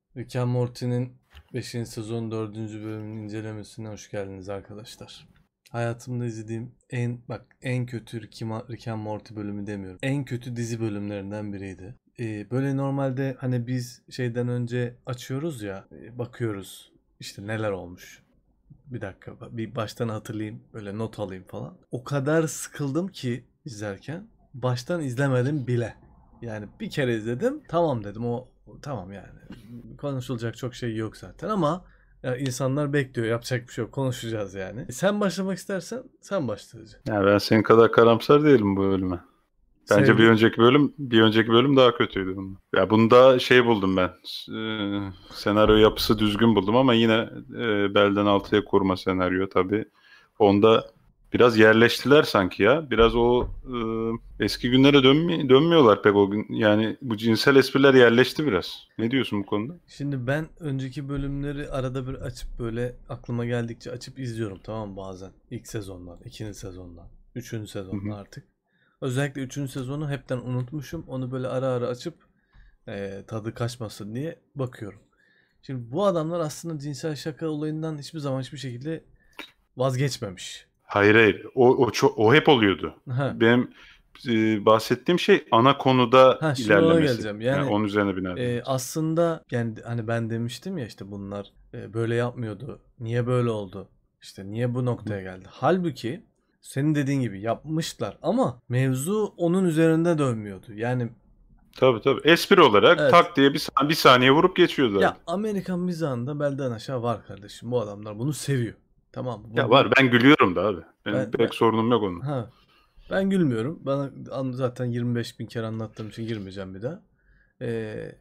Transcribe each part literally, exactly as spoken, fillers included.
Rick and Morty'nin beşinci sezon dördüncü bölümünün incelemesine hoş geldiniz arkadaşlar. Hayatımda izlediğim en bak en kötü Rick and Rick and Morty bölümü demiyorum. En kötü dizi bölümlerinden biriydi. Ee, böyle normalde hani biz şeyden önce açıyoruz ya, e, bakıyoruz işte neler olmuş. Bir dakika bir baştan hatırlayayım, böyle not alayım falan. O kadar sıkıldım ki izlerken baştan izlemedim bile. Yani bir kere izledim, tamam dedim, o tamam yani. Konuşulacak çok şey yok zaten ama ya insanlar bekliyor, yapacak bir şey yok, konuşacağız yani. Sen başlamak istersen sen başlayacaksın. Ya ben senin kadar karamsar değilim bu bölüme. Bence bir Sevdi. önceki bölüm bir önceki bölüm daha kötüydü bunda. Ya bunda şey buldum ben. e, senaryo yapısı düzgün buldum ama yine e, belden altıya kurma senaryo tabii. Onda biraz yerleştiler sanki ya. Biraz o e, eski günlere dönmi- dönmüyorlar pek o gün. Yani bu cinsel espriler yerleşti biraz. Ne diyorsun bu konuda? Şimdi ben önceki bölümleri arada bir açıp böyle aklıma geldikçe açıp izliyorum, tamam mı, bazen. İlk sezondan, ikinci sezondan, üçüncü Hı sezondan hı. artık. Özellikle üçüncü sezonu hepten unutmuşum. Onu böyle ara ara açıp e, tadı kaçmasın diye bakıyorum. Şimdi bu adamlar aslında cinsel şaka olayından hiçbir zaman hiçbir şekilde vazgeçmemiş. Hayır hayır. O, o, çok, o hep oluyordu. Ha, Benim e, bahsettiğim şey ana konuda ha şimdi ona ilerlemesi. geleceğim. Yani Yani onun üzerine bina e, edilmesi. aslında yani hani ben demiştim ya, işte bunlar e, böyle yapmıyordu. Niye böyle oldu? İşte niye bu Hı hı. noktaya geldi? Halbuki senin dediğin gibi yapmışlar ama mevzu onun üzerinde dönmüyordu. Yani Tabii tabii. Espri olarak evet. tak diye bir, sa- bir saniye vurup geçiyordu abi. Ya Amerikan mizahında belden aşağı var kardeşim. Bu adamlar bunu seviyor. Tamam mı? Ya Bu, var, bu ben gülüyorum da abi. Benim ben, ben pek sorunum yok onun. ha ben gülmüyorum. Bana an- zaten yirmi beş bin kere anlattığım için girmeyeceğim bir daha. Ee,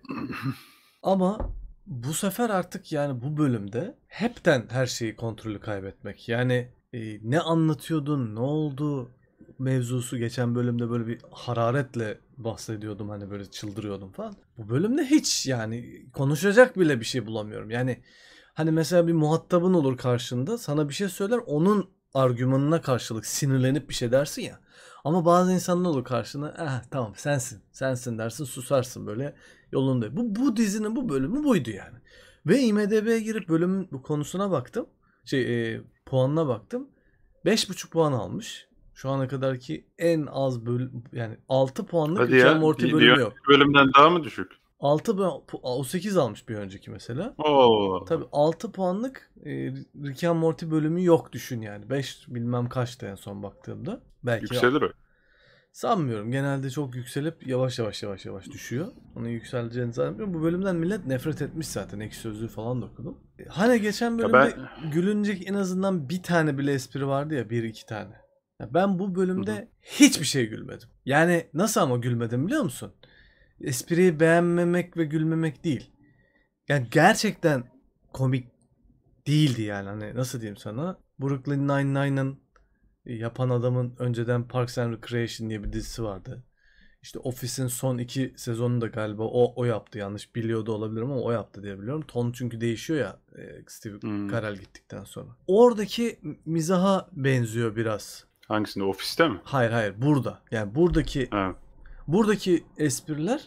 Ama bu sefer artık yani bu bölümde hepten her şeyi, kontrolü kaybetmek. Yani e, ne anlatıyordun, ne oldu mevzusu, geçen bölümde böyle bir hararetle bahsediyordum, hani böyle çıldırıyordum falan. Bu bölümde hiç, yani konuşacak bile bir şey bulamıyorum. Yani hani mesela bir muhatabın olur karşında, sana bir şey söyler, onun argümanına karşılık sinirlenip bir şey dersin ya. Ama bazı insanlar olur karşına, eh tamam sensin, sensin dersin, susarsın böyle yolunda. Bu, bu dizinin bu bölümü buydu yani. Ve IMDb'ye girip bölümün bu konusuna baktım. Şey e, puanına baktım. beş buçuk puan almış. Şu ana kadarki en az bölüm, yani altı puanlık Hadi Rick and ya, Morty bir, bir bölümü yok. önceki bölümden daha mı düşük? altı o sekiz almış bir önceki mesela. Oo, Tabii altı puanlık e, Rick and Morty bölümü yok, düşün yani. beş bilmem kaçtı en son baktığımda. Belki yükselir o. sanmıyorum. Genelde çok yükselip yavaş yavaş yavaş yavaş düşüyor. Onun yükseleceğini zannetmiyorum. Bu bölümden millet nefret etmiş zaten. Ekşi Sözlüğü falan da okudum. Hani geçen Ya bölümde ben gülünecek en azından bir tane bile espri vardı ya. Bir iki tane. Ya ben bu Hı hı. bölümde hiçbir şey gülmedim. Yani nasıl ama gülmedim biliyor musun? Espriyi beğenmemek ve gülmemek değil. Yani gerçekten komik değildi yani. Hani nasıl diyeyim sana? Brooklyn Nine-Nine'ın yapan adamın önceden Parks and Recreation diye bir dizisi vardı. İşte Office'in son iki sezonunu da galiba o o yaptı. Yanlış biliyor da olabilirim ama o yaptı diye biliyorum. Ton çünkü değişiyor ya, e, Steve Hmm. Carell gittikten sonra. Oradaki mizaha benziyor biraz. Hangisinde? Ofiste mi? Hayır hayır, burada. Yani buradaki Ha. buradaki espriler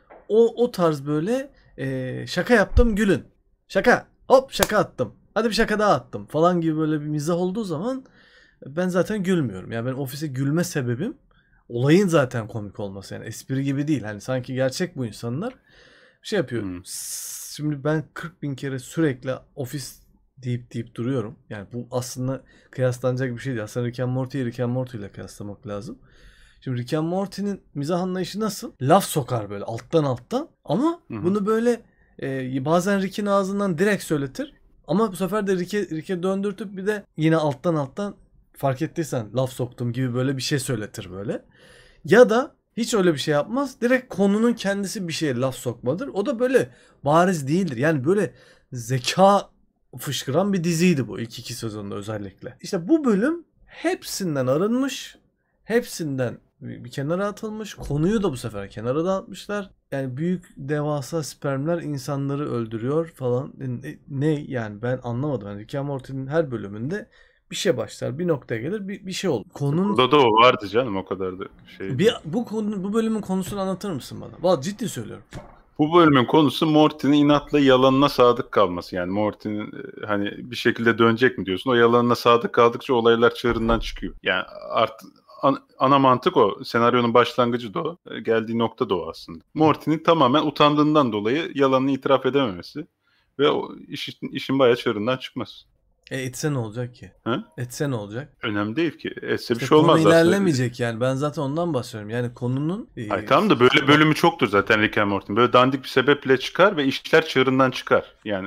o o tarz böyle, e, şaka yaptım gülün. Şaka. Hop şaka attım. Hadi bir şaka daha attım falan gibi böyle bir mizah olduğu zaman ben zaten gülmüyorum. Yani ben ofise gülme sebebim olayın zaten komik olması. Yani espri gibi değil. Hani sanki gerçek bu insanlar şey yapıyor. Hmm. Şimdi ben kırk bin kere sürekli ofis deyip deyip duruyorum. Yani bu aslında kıyaslanacak bir şey değil. Aslında Rick and Morty'yi Rick and Morty ile kıyaslamak lazım. Şimdi Rick and Morty'nin mizah anlayışı nasıl? Laf sokar böyle alttan alttan. Ama Hı hı. bunu böyle e, bazen Rick'in ağzından direkt söyletir. Ama bu sefer de Rick'e Rick'e döndürtüp bir de yine alttan alttan, fark ettiysen, laf soktum gibi böyle bir şey söyletir böyle. Ya da hiç öyle bir şey yapmaz. Direkt konunun kendisi bir şeye laf sokmadır. O da böyle bariz değildir. Yani böyle zeka fışkıran bir diziydi bu ilk iki sezonda özellikle. İşte bu bölüm hepsinden arınmış. Hepsinden bir kenara atılmış. Konuyu da bu sefer kenara dağıtmışlar. Yani büyük devasa spermler insanları öldürüyor falan. Ne, ne yani, ben anlamadım. Yani Rick and Morty'nin her bölümünde bir şey başlar, bir noktaya gelir, bir, bir şey olur. Konunun Burada da o vardı canım, o kadar da şey bir değil. bu konu, bu bölümün konusunu anlatır mısın bana? Vallahi ciddi söylüyorum. Bu bölümün konusu Morty'nin inatla yalanına sadık kalması. Yani Morty'nin e, hani bir şekilde dönecek mi diyorsun. O yalanına sadık kaldıkça olaylar çığırından çıkıyor. Yani artık an- ana mantık o. Senaryonun başlangıcı da o. E, Geldiği nokta da o aslında. Morty'nin tamamen utandığından dolayı yalanını itiraf edememesi ve o işin, işin bayağı çığırından çıkması. E etse ne olacak ki? Hı? Etse ne olacak? Önemli değil ki. Etse bir İşte şey konu olmaz aslında. ilerlemeyecek yani. Ben zaten ondan bahsediyorum. Yani konunun e, Ay tamam da böyle bölümü çoktur zaten Rick and Morty'nin. Böyle dandik bir sebeple çıkar ve işler çığırından çıkar. Yani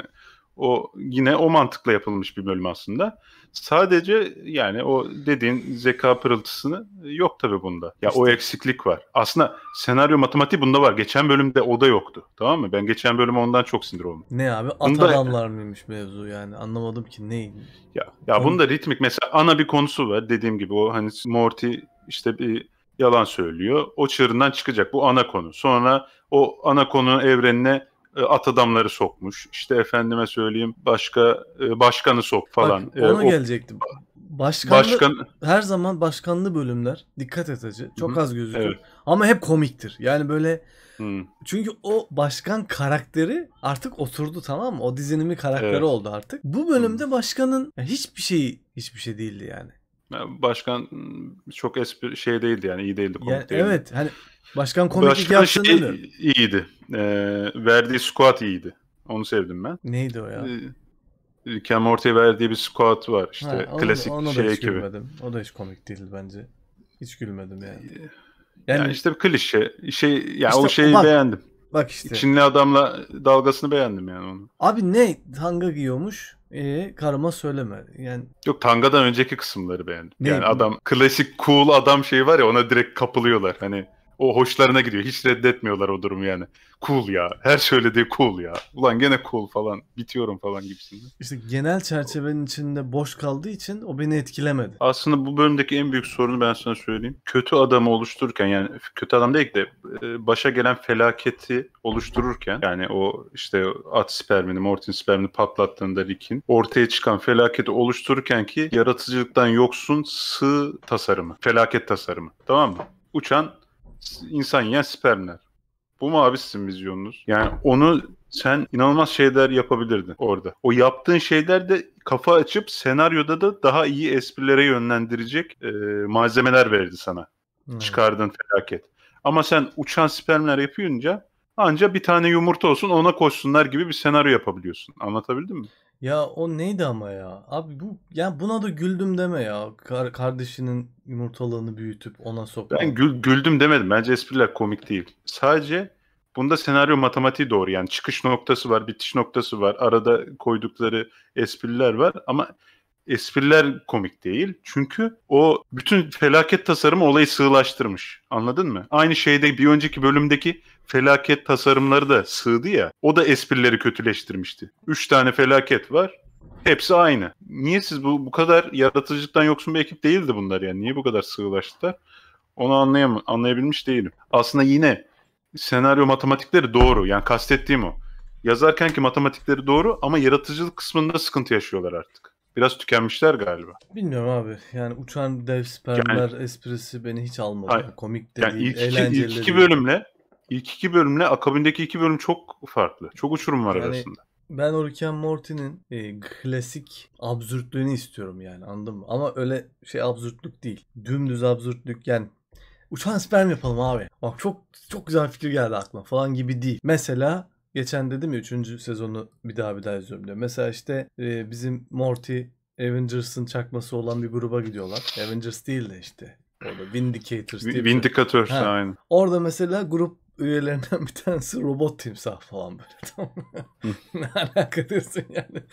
o yine o mantıkla yapılmış bir bölüm aslında. Sadece yani o dediğin zeka pırıltısını yok tabii bunda. Ya o İşte. eksiklik var. Aslında senaryo matematiği bunda var. Geçen bölümde o da yoktu. Tamam mı? Ben geçen bölüme ondan çok sinir oldum. Ne abi? At Bunda adamlar mıymış mevzu yani? Anlamadım ki neydi? ya ya Konu- bunda ritmik mesela ana bir konusu var. Dediğim gibi o hani Morty işte bir yalan söylüyor. O çığırından çıkacak. Bu ana konu. Sonra o ana konunun evrenine e, at adamları sokmuş. İşte efendime söyleyeyim başka e, başkanı sok falan. Bak E, ona o gelecektim. Başkanlı başkan her zaman başkanlı bölümler dikkat et acı. Çok Hı, az gözükür. evet. Ama hep komiktir. Yani böyle Hı, çünkü o başkan karakteri artık oturdu, tamam mı? O dizinin bir karakteri Evet. oldu artık. Bu bölümde başkanın hiçbir şeyi hiçbir şey değildi yani. Ya başkan çok espri şey değildi yani iyi değildi komik Yani değildi. evet hani başkan komiklik Başkan yapsın şey demiyorum. iyiydi. E, verdiği squat iyiydi. Onu sevdim ben. Neydi o ya? E, Rick and Morty'ye verdiği bir squat var. İşte Ha, onu, klasik ona da şey hiç ekibi. gülmedim. O da hiç komik değildi bence. Hiç gülmedim yani. Yani, Yani işte bir klişe. Şey ya işte o o şeyi bak- beğendim. bak işte. Çinli adamla dalgasını beğendim yani onu. Abi ne tanga giyiyormuş? Ee, karıma söyleme. Yani Yok Tanga'dan önceki kısımları beğendim. Ne? Yani adam klasik cool adam şeyi var ya ona direkt kapılıyorlar. Hani o hoşlarına gidiyor. Hiç reddetmiyorlar o durumu yani. Cool ya. Her söylediği cool ya. Ulan gene cool falan. Bitiyorum falan gibisinden. işte genel çerçevenin içinde boş kaldığı için o beni etkilemedi. Aslında bu bölümdeki en büyük sorunu ben sana söyleyeyim. Kötü adamı oluştururken yani kötü adam değil de e, başa gelen felaketi oluştururken yani o işte at spermini, Morty'nin spermini patlattığında Rick'in ortaya çıkan felaketi oluştururken ki yaratıcılıktan yoksun sığ tasarımı, felaket tasarımı. Tamam mı? Uçan insan yiyen spermler. Bu mu abi sizin vizyonunuz? Yani onu sen inanılmaz şeyler yapabilirdin orada. O yaptığın şeyler de kafa açıp senaryoda da daha iyi esprilere yönlendirecek e, malzemeler verdi sana. Evet. Çıkardığın felaket. Ama sen uçan spermler yapınca anca bir tane yumurta olsun ona koşsunlar gibi bir senaryo yapabiliyorsun. Anlatabildim mi? Ya o neydi ama ya? Abi bu ya buna da güldüm deme ya. Kar- kardeşinin yumurtalığını büyütüp ona sokma. Ben gül- güldüm demedim. Bence espriler komik değil. Sadece bunda senaryo matematiği doğru. Yani çıkış noktası var, bitiş noktası var. Arada koydukları espriler var ama espriler komik değil. Çünkü o bütün felaket tasarımı olayı sığlaştırmış. Anladın mı? Aynı şeyde bir önceki bölümdeki felaket tasarımları da sığdı ya. O da esprileri kötüleştirmişti. Üç tane felaket var. Hepsi aynı. Niye siz bu bu kadar yaratıcılıktan yoksun bir ekip değildi bunlar yani? Niye bu kadar sığlaştılar? Onu anlayam anlayabilmiş değilim. Aslında yine senaryo matematikleri doğru. Yani kastettiğim o. Yazarkenki matematikleri doğru ama yaratıcılık kısmında sıkıntı yaşıyorlar artık. Biraz tükenmişler galiba. Bilmiyorum abi. Yani uçan dev spermler esprisi beni hiç almadı. Hayır. Yani komik de Yani değil, ilk iki, eğlenceli ilk iki değil. bölümle ilk iki bölümle akabindeki iki bölüm çok farklı. Çok uçurum var Yani arasında. ben o Rick and Morty'nin e, klasik absürtlüğünü istiyorum yani, anladın mı? Ama öyle şey absürtlük değil. Dümdüz absürtlük yani. Uçan sperm yapalım abi. Bak çok çok güzel fikir geldi aklıma falan gibi değil. Mesela geçen dedim ya üçüncü sezonu bir daha bir daha izliyorum diyor. Mesela işte e, bizim Morty Avengers'ın çakması olan bir gruba gidiyorlar. Avengers değil de işte orada Vindicators diye bir şey. Vindicator Ha. aynı. Orada mesela grup üyelerinden bir tanesi robot timsah falan böyle. Tamam mı? Ne alaka diyorsun yani.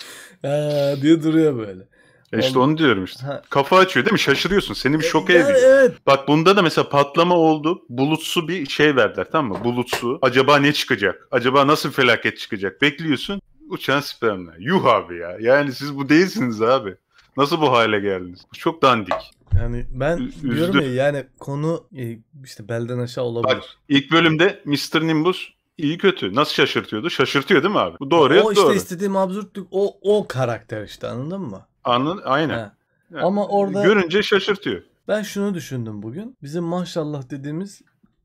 Ha, diye duruyor böyle. E işte Ondan- onu diyorum işte. Ha. Kafa açıyor değil mi? Şaşırıyorsun. Seni bir şoke Yani ediyor. evet. Bak bunda da mesela patlama oldu. Bulutsu bir şey verdiler tamam mı? Bulutsu. Acaba ne çıkacak? Acaba nasıl bir felaket çıkacak? Bekliyorsun. Uçan spermler. Yuh abi ya. Yani siz bu değilsiniz abi. Nasıl bu hale geldiniz? Bu çok dandik. Yani ben Ü- diyorum üzdü. ya yani konu e, işte belden aşağı olabilir. Bak ilk bölümde mister Nimbus iyi kötü. Nasıl şaşırtıyordu? Şaşırtıyor değil mi abi? Bu doğru ya o işte doğru. istediğim absürtlük o o karakter işte, anladın mı? Anladın? Aynen. Ha. Yani Ama orada görünce şaşırtıyor. ben şunu düşündüm bugün. Bizim maşallah dediğimiz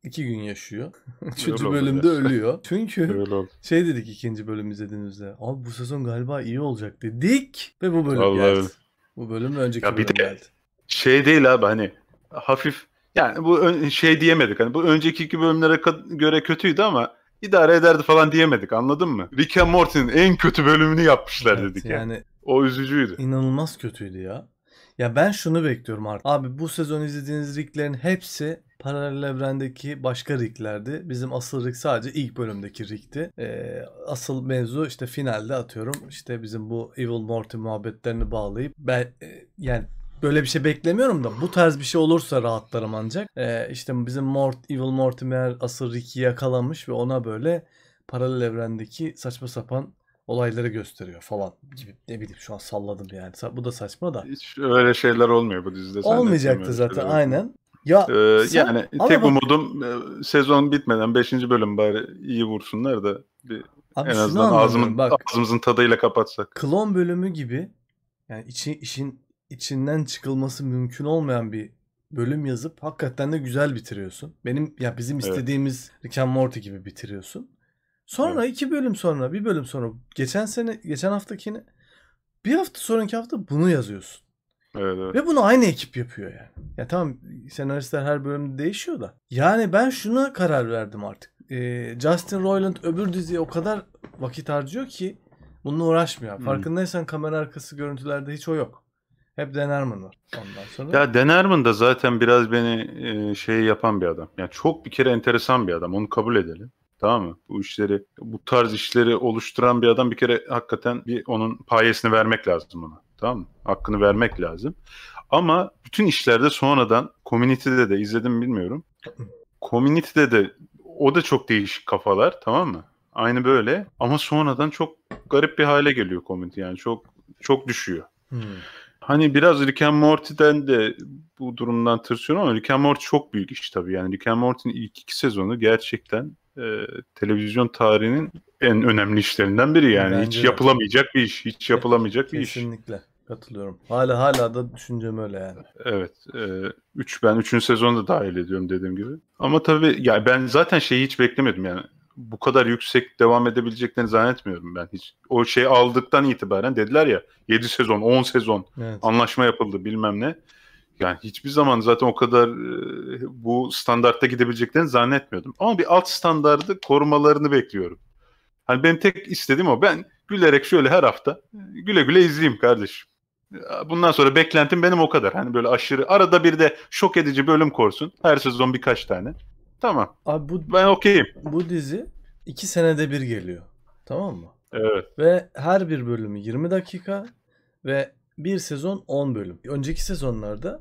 iki gün yaşıyor. Üçüncü Öyle bölümde oldu ya. ölüyor. Çünkü Öyle oldu. şey dedik ikinci bölüm izlediğimizde. Abi bu sezon galiba iyi olacak dedik. Ve bu bölüm Vallahi geldi. öyle. Bu bölüm ve önceki Ya bir bölüm de geldi. şey değil abi, hani hafif, yani bu ön- şey diyemedik, hani bu önceki iki bölümlere ka- göre kötüydü ama idare ederdi falan diyemedik, anladın mı? Rick and Morty'nin en kötü bölümünü yapmışlar Evet, dedik yani. yani O üzücüydü. inanılmaz kötüydü ya. Ya ben şunu bekliyorum artık. Abi bu sezon izlediğiniz Rick'lerin hepsi paralel evrendeki başka Rick'lerdi. Bizim asıl Rick sadece ilk bölümdeki Rick'ti. Ee, asıl mevzu işte finalde atıyorum. İşte bizim bu Evil Morty muhabbetlerini bağlayıp ben e, yani böyle bir şey beklemiyorum da bu tarz bir şey olursa rahatlarım ancak. Ee, işte bizim Mort, Evil Morty meğer asıl Rick'i yakalamış ve ona böyle paralel evrendeki saçma sapan olayları gösteriyor falan gibi, ne bileyim şu an salladım yani. Sa- Bu da saçma da. Hiç öyle şeyler olmuyor bu dizide. Olmayacaktı Öyle zaten şeyler. aynen. Ya Ee, sen yani ama tek bak umudum e, sezon bitmeden beşinci bölüm bari iyi vursunlar da bir, abi en şunu azından anlamıyorum ağzımın, bak. ağzımızın tadıyla kapatsak. Klon bölümü gibi yani içi, işin içinden çıkılması mümkün olmayan bir bölüm yazıp hakikaten de güzel bitiriyorsun. Benim ya bizim Evet. istediğimiz Rick and Morty gibi bitiriyorsun. Sonra iki bölüm sonra bir bölüm sonra geçen sene geçen haftakini bir hafta sonraki hafta bunu yazıyorsun. Evet, evet. Ve bunu aynı ekip yapıyor yani. Ya tamam senaristler her bölümde değişiyor da. Yani ben şuna karar verdim artık. Ee, Justin Roiland öbür diziye o kadar vakit harcıyor ki bununla uğraşmıyor. Hmm. Farkındaysan kamera arkası görüntülerde hiç o yok. Hep Dan Harmon var ondan sonra. Ya Dan Harmon da zaten biraz beni e, şey yapan bir adam. Yani çok bir kere enteresan bir adam. Onu kabul edelim. Tamam mı? Bu işleri, bu tarz işleri oluşturan bir adam, bir kere hakikaten bir onun payesini vermek lazım ona. Tamam mı? Hakkını vermek lazım. Ama bütün işlerde sonradan Community'de de izledim bilmiyorum. Community'de de o da çok değişik kafalar, tamam mı? Aynı böyle ama sonradan çok garip bir hale geliyor Community, yani çok çok düşüyor. Hmm. Hani biraz Rick and Morty'den de bu durumdan tırsıyorum ama Rick and Morty çok büyük iş tabii. Yani Rick and Morty'nin ilk iki sezonu gerçekten e, televizyon tarihinin en önemli işlerinden biri yani. Bence hiç de. yapılamayacak bir iş. Hiç yapılamayacak bir iş. Kesinlikle katılıyorum. Hala hala da düşüncem öyle yani. Evet. E, üç, ben üçüncü sezonu da dahil ediyorum dediğim gibi. Ama tabii yani ben zaten şeyi hiç beklemiyordum yani. Bu kadar yüksek devam edebileceklerini zannetmiyorum ben hiç. O şey aldıktan itibaren dediler ya yedi sezon, on sezon Evet. anlaşma yapıldı bilmem ne. Yani hiçbir zaman zaten o kadar e, bu standartta gidebileceklerini zannetmiyordum. Ama bir alt standardı korumalarını bekliyorum. Hani benim tek istediğim o. Ben gülerek şöyle her hafta güle güle izleyeyim kardeşim. Bundan sonra beklentim benim o kadar. Hani böyle aşırı arada bir de şok edici bölüm korsun. Her sezon birkaç tane. Tamam. Abi bu Ben okeyim. bu dizi iki senede bir geliyor. Tamam mı? Evet. Ve her bir bölümü yirmi dakika ve bir sezon on bölüm. Önceki sezonlarda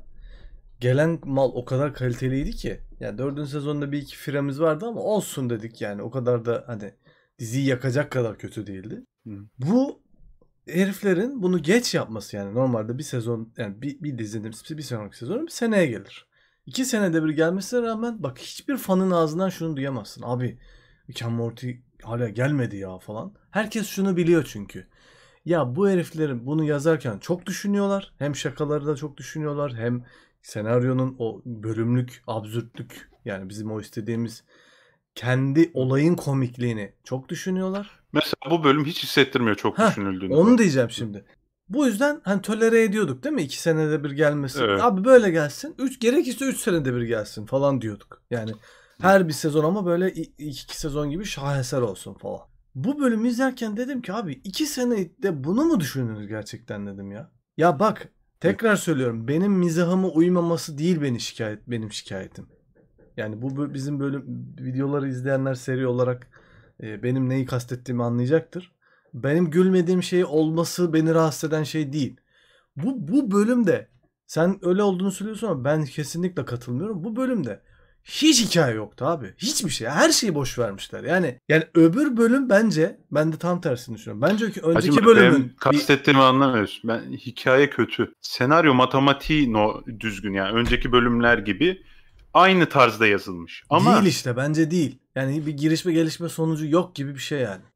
gelen mal o kadar kaliteliydi ki. Yani dördüncü sezonda bir iki firemiz vardı ama olsun dedik yani. O kadar da hani diziyi yakacak kadar kötü değildi. Hı. Bu heriflerin bunu geç yapması yani normalde bir sezon yani bir, bir dizinin bir sonraki sezonu bir seneye gelir. İki senede bir gelmesine rağmen bak hiçbir fanın ağzından şunu duyamazsın. Abi Rick and Morty hala gelmedi ya falan. Herkes şunu biliyor çünkü. Ya bu heriflerin bunu yazarken çok düşünüyorlar. Hem şakaları da çok düşünüyorlar. Hem senaryonun o bölümlük absürtlük yani bizim o istediğimiz kendi olayın komikliğini çok düşünüyorlar. Mesela bu bölüm hiç hissettirmiyor çok Heh, düşünüldüğünü. onu falan. diyeceğim şimdi. Bu yüzden hani tolere ediyorduk değil mi? İki senede bir gelmesi. Evet. Abi böyle gelsin. Üç, gerekirse üç senede bir gelsin falan diyorduk. Yani her bir sezon ama böyle ilk iki sezon gibi şaheser olsun falan. Bu bölümü izlerken dedim ki abi iki senede bunu mu düşündünüz gerçekten dedim ya. Ya bak tekrar söylüyorum benim mizahıma uymaması değil beni şikayet benim şikayetim. Yani bu bizim bölüm videoları izleyenler seri olarak e, benim neyi kastettiğimi anlayacaktır. Benim gülmediğim şey olması beni rahatsız eden şey değil. Bu bu bölümde sen öyle olduğunu söylüyorsun ama ben kesinlikle katılmıyorum. Bu bölümde hiç hikaye yoktu abi. Hiçbir şey. Her şeyi boş vermişler. Yani yani öbür bölüm bence ben de tam tersini düşünüyorum. Bence önceki Hacım, bölümün benim kastettiğimi anlamıyorsun. Ben hikaye kötü. Senaryo matematiği no, düzgün yani önceki bölümler gibi aynı tarzda yazılmış. Ama değil işte bence değil. Yani bir giriş ve gelişme sonucu yok gibi bir şey yani.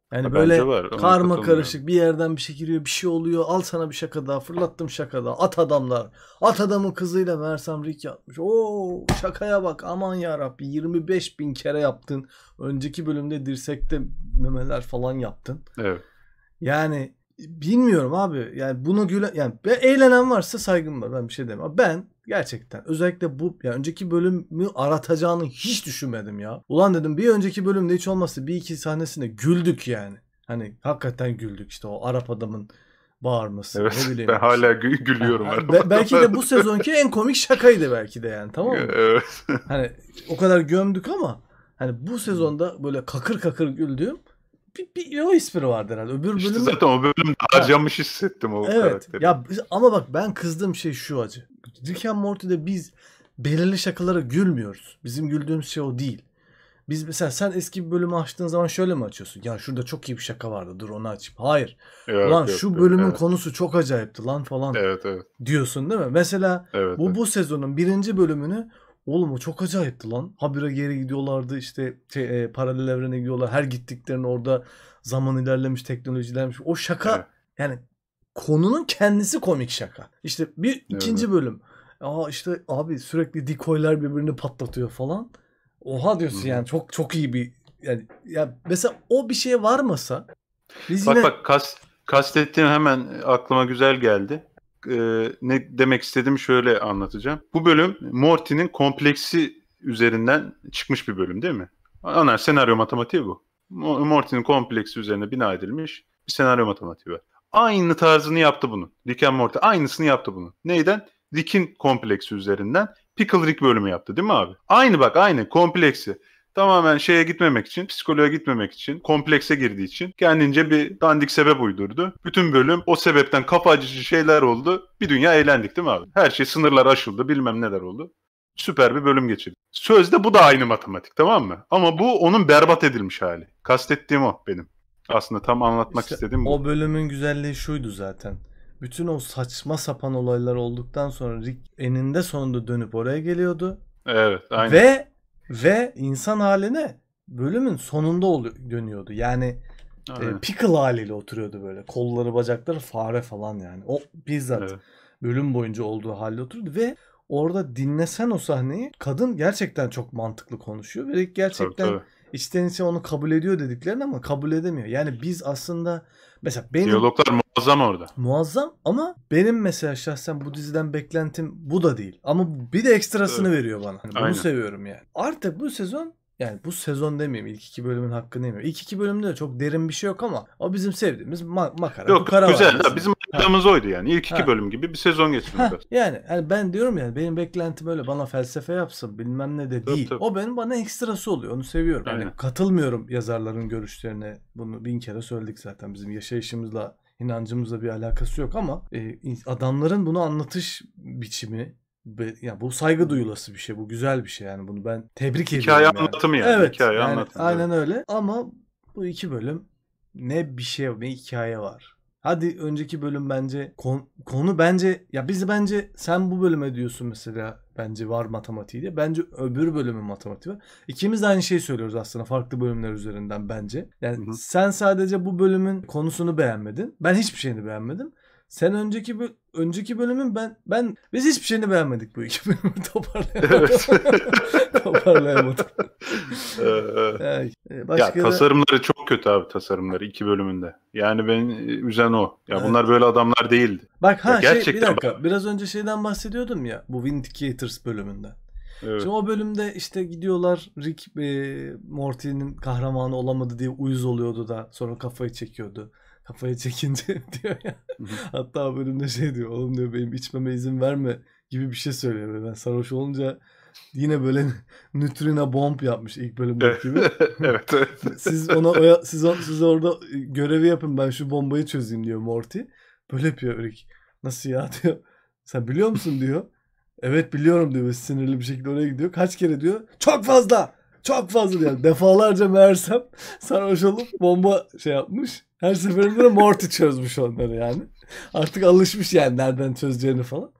Yani Ha, böyle bence var. Ona karma katılmıyorum. karışık bir yerden bir şey giriyor, bir şey oluyor. Al sana bir şaka daha, fırlattım şaka daha. At adamlar. At adamın kızıyla meğersem Rick yapmış. Oo, şakaya bak, aman yarabbi, yirmi beş bin kere yaptın. Önceki bölümde dirsekte memeler falan yaptın. Evet. Yani bilmiyorum abi. Yani buna gülen, yani be- eğlenen varsa saygım var. Ben bir şey demem. Ama ben gerçekten özellikle bu, yani önceki bölümü aratacağını hiç düşünmedim ya. Ulan dedim, bir önceki bölümde hiç olmazsa bir iki sahnesinde güldük yani. Hani hakikaten güldük, işte o Arap adamın bağırması, Evet. ne bileyim. Ben hala gü- gülüyorum. Ha, arada. be- belki de bu sezonki en komik şakaydı belki de, yani, tamam mı? Evet. Hani o kadar gömdük ama hani bu sezonda böyle kakır kakır güldüğüm bir, bir o espri vardı herhalde. Öbür İşte bölümde zaten o bölümde harcamış hissettim o evet karakteri. ya, ama bak ben kızdığım şey şu acı. Rick and Morty'de biz belirli şakalara gülmüyoruz. Bizim güldüğümüz şey o değil. Biz mesela, sen eski bir bölümü açtığın zaman şöyle mi açıyorsun? Ya şurada çok iyi bir şaka vardı, dur onu açayım. Hayır. Yok, Ulan yok, şu yok, bölümün evet. konusu çok acayipti lan falan Evet, evet. diyorsun değil mi? Mesela Evet, bu evet. bu sezonun birinci bölümünü, oğlum o çok acayipti lan. Habire geri gidiyorlardı, işte şey, e, paralel evrene gidiyorlar. Her gittiklerinde orada zaman ilerlemiş, teknoloji ilerlemiş. O şaka Evet. yani konunun kendisi komik şaka. İşte bir ikinci Evet. bölüm. Aa işte abi sürekli decoylar birbirini patlatıyor falan. Oha diyorsun Hı hı. yani, çok çok iyi bir, yani ya mesela o bir şeye varmasa biz Bak yine bak kas, kastettiğim hemen aklıma güzel geldi. Ee, ne demek istediğimi şöyle anlatacağım. Bu bölüm Morty'nin kompleksi üzerinden çıkmış bir bölüm değil mi? Ana senaryo matematiği bu. Mo- Morty'nin kompleksi üzerine bina edilmiş bir senaryo matematiği var. Aynı tarzını yaptı bunu. Rick and Morty aynısını yaptı bunu. Neyden? Rick'in kompleksi üzerinden Pickle Rick bölümü yaptı değil mi abi? Aynı bak, aynı kompleksi. Tamamen şeye gitmemek için, psikoloğa gitmemek için, komplekse girdiği için kendince bir dandik sebep uydurdu. Bütün bölüm o sebepten kafa acıcı şeyler oldu. Bir dünya eğlendik değil mi abi? Her şey, sınırlar aşıldı, bilmem neler oldu. Süper bir bölüm geçirdik. Sözde bu da aynı matematik, tamam mı? Ama bu onun berbat edilmiş hali. Kastettiğim o benim. Aslında tam anlatmak İşte istediğim bu. o bölümün güzelliği şuydu zaten. Bütün o saçma sapan olaylar olduktan sonra Rick eninde sonunda dönüp oraya geliyordu. Evet, aynen. Ve ve insan haline bölümün sonunda oluyor, dönüyordu. Yani e, Aynen. pickle haliyle oturuyordu böyle. Kolları, bacakları fare falan yani. O bizzat Evet. bölüm boyunca olduğu halde oturuyordu ve orada dinlesen o sahneyi, kadın gerçekten çok mantıklı konuşuyor ve Rick Tabii, gerçekten tabii. içten içe onu kabul ediyor dediklerini ama kabul edemiyor. Yani biz aslında mesela benim Diyaloglar muazzam orada. muazzam ama benim mesela şahsen bu diziden beklentim bu da değil. Ama bir de ekstrasını Evet. veriyor bana. Hani bunu Aynen. seviyorum yani. Artık bu sezon, yani bu sezon demeyeyim, ilk iki bölümün hakkını yemiyor. İlk iki bölümde de çok derin bir şey yok ama o bizim sevdiğimiz ma- makara Yok, kukara var güzel. mesela. Ha, bizim Ha. aradığımız oydu yani. İlk iki Ha. bölüm gibi bir sezon geçirmek Heh, aslında. yani hani ben diyorum ya, benim beklentim öyle bana felsefe yapsın bilmem ne de Tabii, değil. tabii. O benim bana ekstrası oluyor. Onu seviyorum. Yani Aynen. katılmıyorum yazarların görüşlerine. Bunu bin kere söyledik zaten. Bizim yaşayışımızla, inancımızla bir alakası yok ama e, adamların bunu anlatış biçimi, be- ya bu saygı duyulası bir şey. Bu güzel bir şey yani. Bunu ben tebrik Hikaye ediyorum yani. anlatımı yani. Evet. Hikaye Yani anlatımı. aynen Evet. öyle. Ama bu iki bölüm ne bir şey, ne hikaye var. Hadi önceki bölüm bence kon- konu bence, ya bizi bence, sen bu bölüme diyorsun mesela bence var matematiği diye. Bence öbür bölümün matematiği var. İkimiz de aynı şeyi söylüyoruz aslında farklı bölümler üzerinden bence. Yani Hı hı. sen sadece bu bölümün konusunu beğenmedin. Ben hiçbir şeyini beğenmedim. Sen önceki bö- önceki bölümün ben ben biz hiçbir şeyini beğenmedik bu iki bölümü toparlayamadım. Evet. Toparlayamadım. Ee, Yani, e, ya başka da tasarımları çok kötü abi, tasarımları iki bölümünde. Yani beni üzen o. Ya evet. bunlar böyle adamlar değildi. Bak Ya ha şey bir gerçekten bak. dakika, biraz önce şeyden bahsediyordum ya, bu Vindicators bölümünden. Evet. Şimdi o bölümde işte gidiyorlar, Rick e, Morty'nin kahramanı olamadı diye uyuz oluyordu da sonra kafayı çekiyordu. Kafayı çekince diyor ya. Hı hı. Hatta bölümde şey diyor, oğlum diyor benim içmeme izin verme gibi bir şey söylüyor. Ve ben sarhoş olunca yine böyle nötrino bomb yapmış ilk bölümdeki gibi. Evet, evet. Siz ona oya- siz, o- siz orada görevi yapın, ben şu bombayı çözeyim diyor Morty. Böyle yapıyor Rick. Nasıl ya diyor. Sen biliyor musun diyor. Evet biliyorum diyor. Ve sinirli bir şekilde oraya gidiyor. Kaç kere diyor. Çok fazla. Çok fazla diyor. Defalarca meğersem sarhoş olup bomba şey yapmış. Her seferinde de Morty çözmüş onları yani. Artık alışmış yani nereden çözeceğini falan.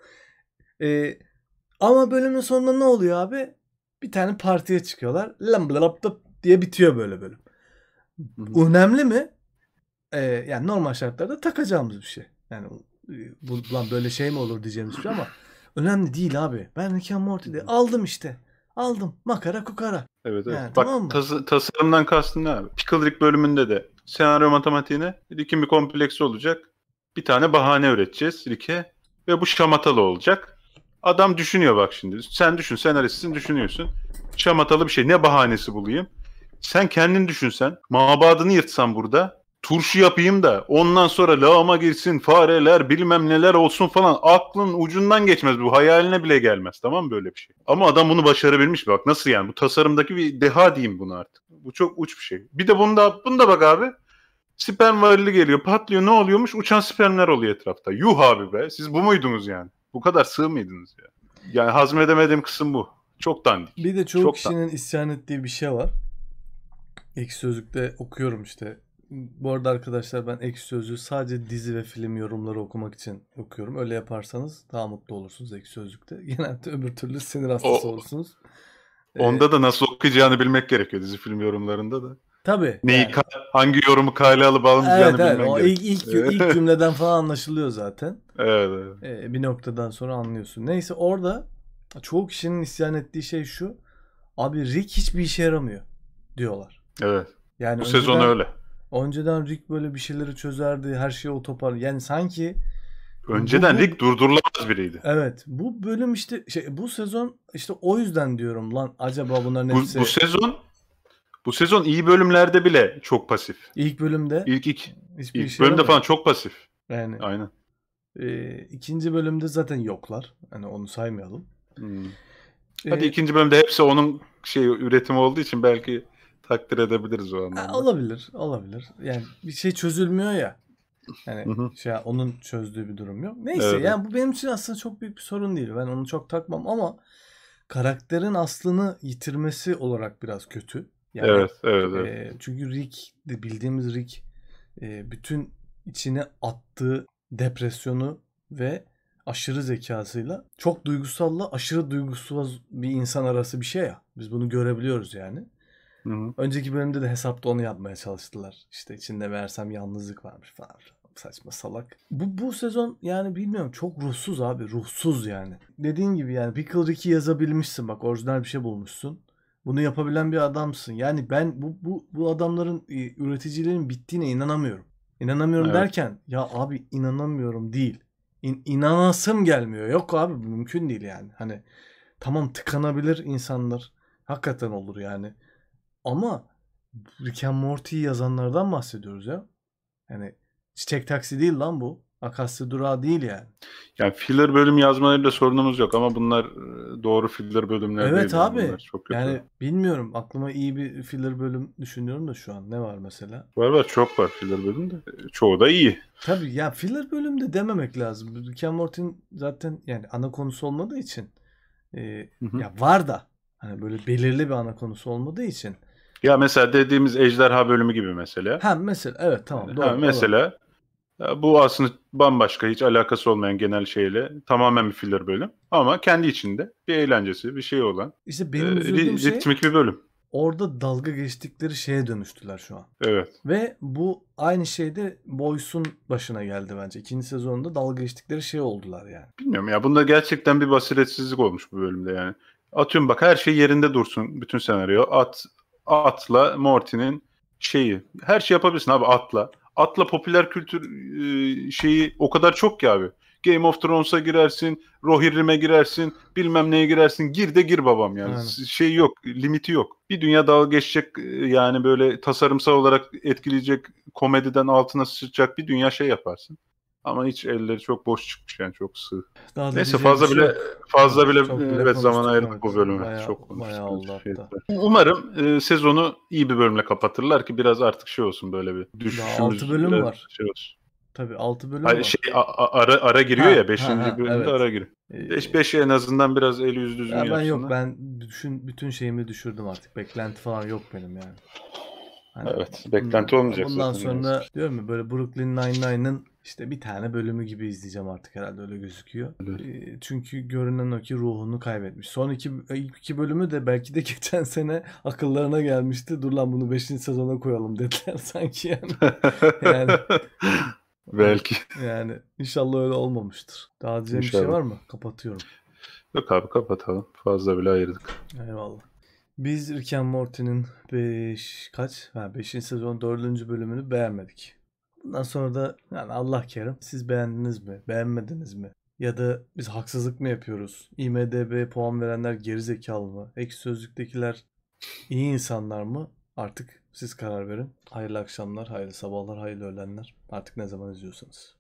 Ee, ama bölümün sonunda ne oluyor abi? Bir tane partiye çıkıyorlar. Lam blap dıp diye bitiyor böyle bölüm. Hı hı. Önemli mi? e, yani normal şartlarda takacağımız bir şey. Yani bu lan böyle şey mi olur diyeceğimiz bir şey ama önemli değil abi. Ben Rick and Morty'de aldım işte. Aldım. Makara kukara. Evet evet. Yani Bak tamam mı? tas- tasarımdan kastım ne abi? Pickle Rick bölümünde de senaryo matematiğine Rick'in bir kompleksi olacak. Bir tane bahane üreteceğiz Rick'e ve bu şamatalı olacak. Adam düşünüyor bak şimdi. Sen düşün, senaristsin, düşünüyorsun. Şamatalı bir şey. Ne bahanesi bulayım? Sen kendin düşünsen, mabadını yırtsan burada. Turşu yapayım da ondan sonra lağıma girsin, fareler bilmem neler olsun falan. Aklın ucundan geçmez bu. Hayaline bile gelmez. Tamam mı böyle bir şey? Ama adam bunu başarabilmiş. Bak nasıl yani? Bu tasarımdaki bir deha diyeyim bunu artık. Bu çok uç bir şey. Bir de bunda, bunda bak abi. Sperm varili geliyor, patlıyor. Ne oluyormuş? Uçan spermler oluyor etrafta. Yuh abi be. Siz bu muydunuz yani? Bu kadar sığ mıydınız ya? Yani hazmedemediğim kısım bu. Çok dandik. Bir de çoğu Çok kişinin isyan ettiği bir şey var. Ekşi Sözlük'te okuyorum işte. Bu arada arkadaşlar ben Ekşi Sözlüğü sadece dizi ve film yorumları okumak için okuyorum. Öyle yaparsanız daha mutlu olursunuz Ekşi Sözlük'te. Genelde öbür türlü sinir hastası O, olursunuz. onda Ee, da nasıl okuyacağını bilmek gerekiyor dizi film yorumlarında da. tabii Neyi yani. ka- hangi yorumu kale alıp Evet almayacağını evet. bilmen O ilk, ilk, gerekiyor. ilk cümleden falan anlaşılıyor zaten. Evet, evet. Ee, bir noktadan sonra anlıyorsun. Neyse orada çoğu kişinin isyan ettiği şey şu. Abi Rick hiçbir işe yaramıyor diyorlar. Evet. Yani Bu sezon önceden öyle. önceden Rick böyle bir şeyleri çözerdi. Her şeyi o topar. Yani sanki Önceden bu, bu, Rick durdurulamaz biriydi. evet bu bölüm işte şey bu sezon işte o yüzden diyorum lan acaba bunların Bu, hepsi bu sezon bu sezon iyi bölümlerde bile çok pasif. ilk bölümde İlk ilk hiçbir ilk işe bölümde yaramıyor. falan çok pasif. Yani Aynen. e, ikinci bölümde zaten yoklar. Hani onu saymayalım. Hmm. E, Hadi ikinci bölümde hepsi onun şey üretimi olduğu için belki takdir edebiliriz o ha, anlamda. olabilir, olabilir. Yani bir şey çözülmüyor ya. Hani Hı hı. şey onun çözdüğü bir durum yok. Neyse Evet. yani bu benim için aslında çok büyük bir sorun değil. Ben onu çok takmam ama karakterin aslını yitirmesi olarak biraz kötü. Yani Evet, evet, evet. e, çünkü Rick de bildiğimiz Rick e, bütün içine attığı depresyonu ve aşırı zekasıyla çok duygusalla aşırı duygusuz bir insan arası bir şey ya. Biz bunu görebiliyoruz yani. Hı hı. Önceki bölümde de hesapta onu yapmaya çalıştılar. İşte içinde meğersem yalnızlık varmış falan. Saçma salak. Bu, bu sezon yani bilmiyorum çok ruhsuz abi. Ruhsuz yani. Dediğin gibi yani Pickle Rick'i yazabilmişsin. Bak orijinal bir şey bulmuşsun. Bunu yapabilen bir adamsın. Yani ben bu, bu, bu adamların e, üreticilerin bittiğine inanamıyorum. İnanamıyorum Evet. derken ya abi inanamıyorum değil. İn, inanasım gelmiyor. Yok abi mümkün değil yani. Hani tamam tıkanabilir insanlar. Hakikaten olur yani. Ama Rick and Morty'yi yazanlardan bahsediyoruz ya. Yani Çiçek Taksi değil lan bu. Akasya Durağı değil yani. Yani filler bölüm yazmalarıyla sorunumuz yok ama bunlar e, doğru filler bölümler Evet değil yani. abi. Bunlar çok kötü. Yani bilmiyorum. Aklıma iyi bir filler bölüm düşünüyorum da şu an. Ne var mesela? Var var çok var filler bölüm de. E, Çoğu da iyi. Tabii ya filler bölüm de dememek lazım. Rick and Morty'nin zaten yani ana konusu olmadığı için e, Hı hı. ya var da hani böyle belirli bir ana konusu olmadığı için. Ya mesela dediğimiz Ejderha bölümü gibi mesela. Ha mesela evet tamam doğru. Ha, mesela ya bu aslında bambaşka hiç alakası olmayan genel şeyle tamamen bir filler bölüm. Ama kendi içinde bir eğlencesi, bir şey olan İşte e, benim üzüldüğüm ri- şey ritmik bir bölüm. orada dalga geçtikleri şeye dönüştüler şu an. Evet. Ve bu aynı şeyde Boys'un başına geldi bence. İkinci sezonda dalga geçtikleri şey oldular yani. Bilmiyorum ya bunda gerçekten bir basiretsizlik olmuş bu bölümde yani. Atıyorum bak her şey yerinde dursun bütün senaryo. At atla Morty'nin şeyi. Her şey yapabilirsin abi atla. Atla popüler kültür e, şeyi o kadar çok ki abi. Game of Thrones'a girersin, Rohirrim'e girersin, bilmem neye girersin. Gir de gir babam yani. Aynen. Şey yok, limiti yok. Bir dünya dalga geçecek e, yani böyle tasarımsal olarak etkileyecek, komediden altına sıçacak bir dünya şey yaparsın. Ama hiç elleri çok boş çıkmış yani çok sığ. Daha da Neyse diyeceğim bir fazla şey bile yok. fazla bile Çok bile evet zaman konuştuk ayırdık bu evet. bölüme. Bayağı, Çok bayağı konuştuk. oldu Şey hatta. Umarım e, sezonu iyi bir bölümle kapatırlar ki biraz artık şey olsun böyle bir Daha düşüşümüz altı bölüm biraz var. şey olsun. Tabii altı bölüm Hayır, var. şey a- a- ara ara giriyor Ha ya ha beşinci ha bölümde evet. ara giriyor. Ee, beş beş en azından biraz eli yüz düzgün ya ben yok yapsınlar. ben bütün bütün şeyimi düşürdüm artık. Beklenti falan yok benim yani. Hani Evet, beklenti bundan, olmayacak bundan zaten. sonra diyorum ya böyle Brooklyn Nine-Nine'ın işte bir tane bölümü gibi izleyeceğim artık herhalde, öyle gözüküyor. Evet. E, çünkü görünen o ki ruhunu kaybetmiş. Son iki, ilk iki bölümü de belki de geçen sene akıllarına gelmişti. Dur lan bunu beşinci sezona koyalım dediler sanki yani. Yani Belki. yani inşallah öyle olmamıştır. Daha diyeceğim bir şey İnşallah. var mı? Kapatıyorum. Yok abi kapatalım. Fazla bile ayırdık. Eyvallah. Biz Rick and Morty'nin beş kaç? Ha beşinci sezon dördüncü bölümünü beğenmedik. Bundan sonra da yani Allah kerim, siz beğendiniz mi? Beğenmediniz mi? Ya da biz haksızlık mı yapıyoruz? IMDb puan verenler geri zekalı mı? Ekşi Sözlük'tekiler iyi insanlar mı? Artık siz karar verin. Hayırlı akşamlar, hayırlı sabahlar, hayırlı öğlenler. Artık ne zaman izliyorsanız.